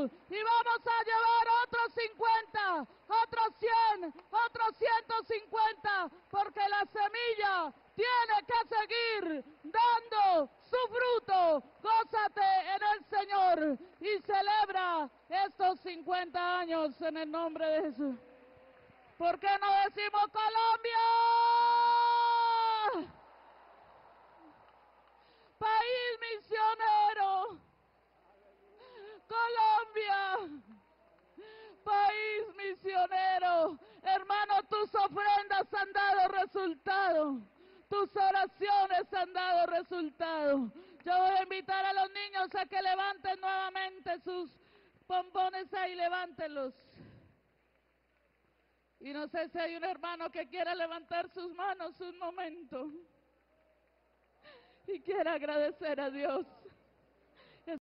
y vamos a llevar otros 50, otros 100, otros 150, porque la semilla tiene que seguir dando su fruto. Gózate en el Señor y celebra estos 50 años en el nombre de Jesús. ¿Por qué no decimos Colombia? País misionero. Colombia. País misionero. Hermano, tus ofrendas han dado resultado. Tus oraciones han dado resultado. Yo voy a invitar a los niños a que levanten nuevamente sus bombones ahí, levántenlos. Y no sé si hay un hermano que quiera levantar sus manos un momento y quiera agradecer a Dios.